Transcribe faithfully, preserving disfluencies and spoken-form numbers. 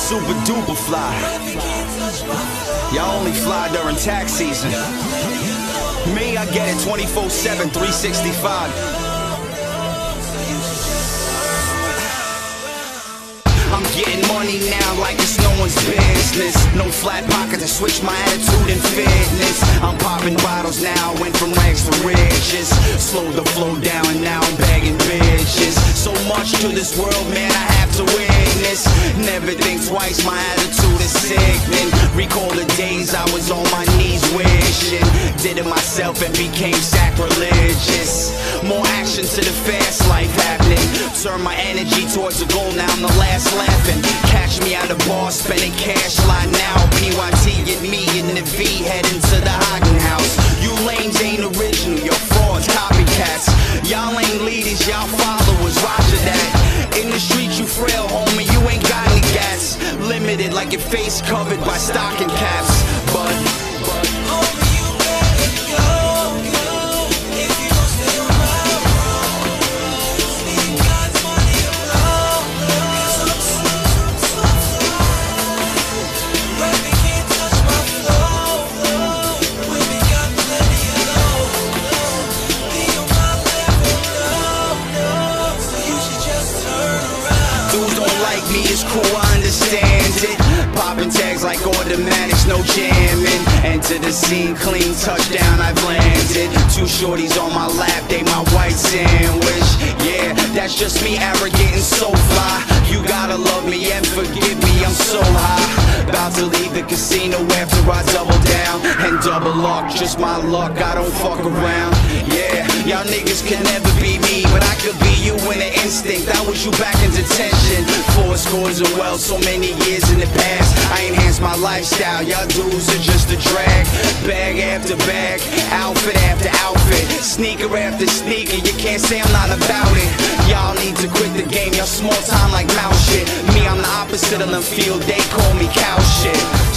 super duper fly. Y'all only fly during tax season. Me, I get it twenty-four seven, three sixty-five. I'm getting money now like it's no one's business. No flat pockets, I switch my attitude and fitness. I'm popping bottles now, went from rags to riches. Slowed the flow down and now I'm begging bitches. So much to this world, man, I have to witness. Never think twice, my attitude is sickening. Recall the days I was on my knees wishing. Did it myself and became sacrilegious. More action to the fast life happening. Turn my energy towards the goal, now I'm the last laughing. Catch me at the bar, spending cash line now. P Y T and me in the V, heading to the Hagen house. You lames ain't original, you're frauds, copycats. Y'all ain't leaders, y'all followers, roger that. In the street you frail, homie, you ain't got any gas. Limited like your face covered by stocking caps. But, but homie, you let it go, go. If you don't stay on my road, need God's money to blow, blow. So, so, so, so. Rapping can't touch my flow, flow. Women got plenty of low, low. Be on my level, no, no. So you should just turn around. Dudes don't like me, it's cool, I understand it. Popping tags like automatics, no jamming. Enter the scene, clean touchdown, I've landed. Two shorties on my lap, they my white sandwich. Yeah, that's just me, arrogant and so fly. You gotta love me and forgive me, I'm so high. About to leave the casino after I double down and double luck, just my luck, I don't fuck around. Yeah, y'all niggas can never be me, but I could be you in an instinct. I was you back in detention. Four scores of well, so many years in the past. I enhanced my lifestyle, y'all dudes are just a drag. Bag after bag, outfit after outfit, sneaker after sneaker, you can't say I'm not about it. Y'all need to quit the game, y'all small time like mouse shit. Me, I'm the opposite of the field, they call me cow shit.